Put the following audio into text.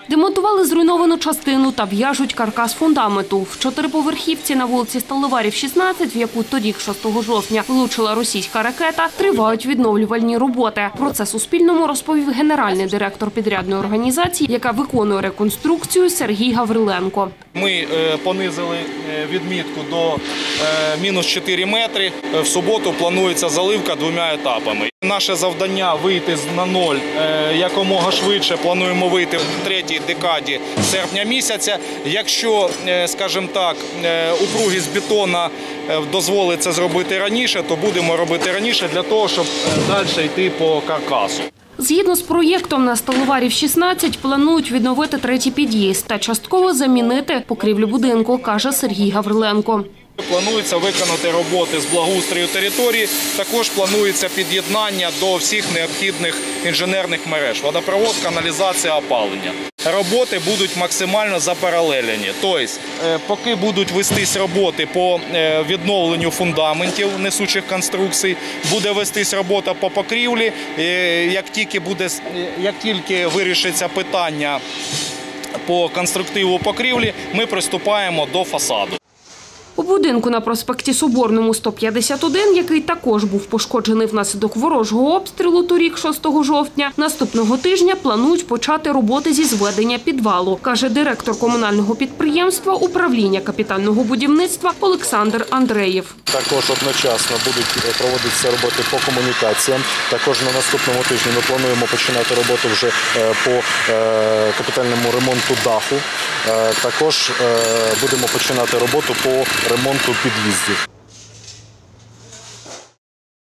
Демонтували зруйновану частину та в'яжуть каркас фундаменту. В чотириповерхівці на вулиці Сталеварів, 16, в яку торік 6 жовтня влучила російська ракета, тривають відновлювальні роботи. Про це Суспільному розповів генеральний директор підрядної організації, яка виконує реконструкцію, Сергій Гавриленко. Ми понизили відмітку до мінус 4 метри. В суботу планується заливка 2 етапами. Наше завдання – вийти на ноль якомога швидше. Плануємо вийти в третій декаді серпня місяця. Якщо, скажімо так, упругість бетону дозволить це зробити раніше, то будемо робити раніше для того, щоб далі йти по каркасу. Згідно з проєктом, на Сталеварів, 16 планують відновити третій під'їзд та частково замінити покрівлю будинку, каже Сергій Гавриленко. Планується виконати роботи з благоустрою території, також планується під'єднання до всіх необхідних інженерних мереж – водопровод, каналізація, опалення. Роботи будуть максимально запаралелені. Тобто, поки будуть вестись роботи по відновленню фундаментів несучих конструкцій, буде вестись робота по покрівлі, як тільки вирішиться питання по конструктиву покрівлі, ми приступаємо до фасаду. У будинку на проспекті Соборному, 151, який також був пошкоджений внаслідок ворожого обстрілу торік 6 жовтня, наступного тижня планують почати роботи зі зведення підвалу, каже директор комунального підприємства управління капітального будівництва Олександр Андреєв. Також одночасно будуть проводитися роботи по комунікаціям. Також на наступному тижні ми плануємо починати роботу вже по капітальному ремонту даху. Також будемо починати роботу по ремонту під'їздів.